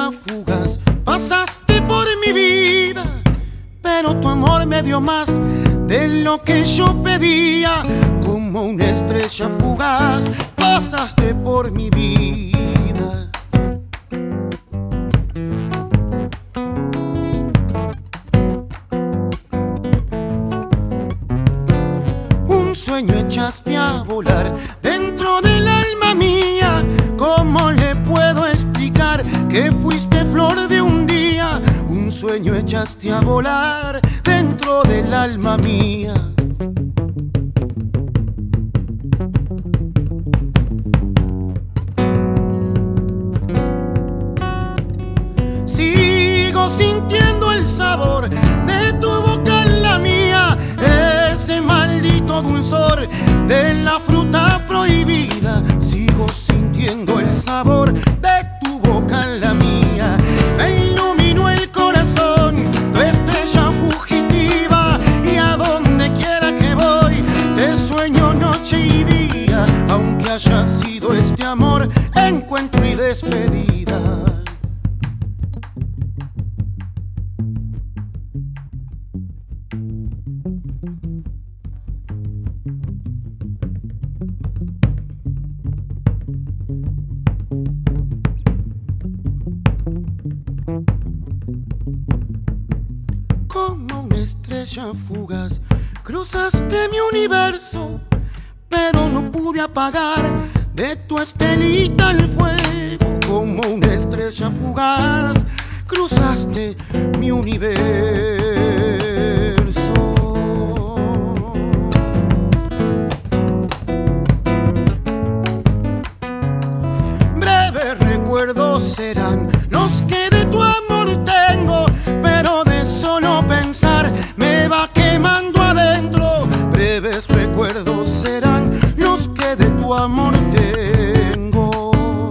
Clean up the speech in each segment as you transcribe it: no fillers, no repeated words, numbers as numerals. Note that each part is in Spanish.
estrella fugaz, pasaste por mi vida, pero tu amor me dio más de lo que yo pedía. Como una estrella fugaz, pasaste por mi vida. Un sueño echaste a volar dentro del alma mía. ¿Cómo le puedo explicar que fuiste flor de un día? Un sueño echaste a volar dentro del alma mía. Sigo sintiendo el sabor de tu boca en la mía, ese maldito dulzor de la fruta prohibida. Sigo sintiendo el sabor de tu boca en la mía. Me iluminó el corazón, tu estrella fugitiva, y a donde quiera que voy te sueño noche y día. Aunque haya sido este amor encuentro y despedida. Como una estrella fugaz, cruzaste mi universo, pero no pude apagar de tu estelita el fuego. Como una estrella fugaz, cruzaste mi universo. Breves recuerdos serán los que de tu amor tengo, pero de solo pensar me va quemando adentro. Breves recuerdos serán los que de tu amor tengo.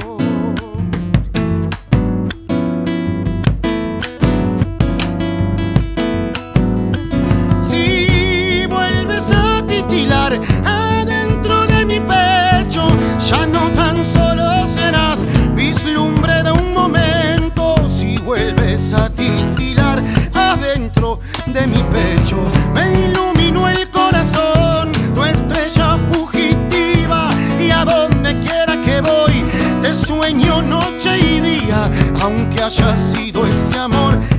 Si vuelves a titilar adentro de mi pecho, ya no tan solo serás vislumbre de un momento. Si vuelves a titilar adentro de mi pecho, me iluminó el corazón, tu estrella fugitiva, y a donde quiera que voy te sueño noche y día. Aunque haya sido este amor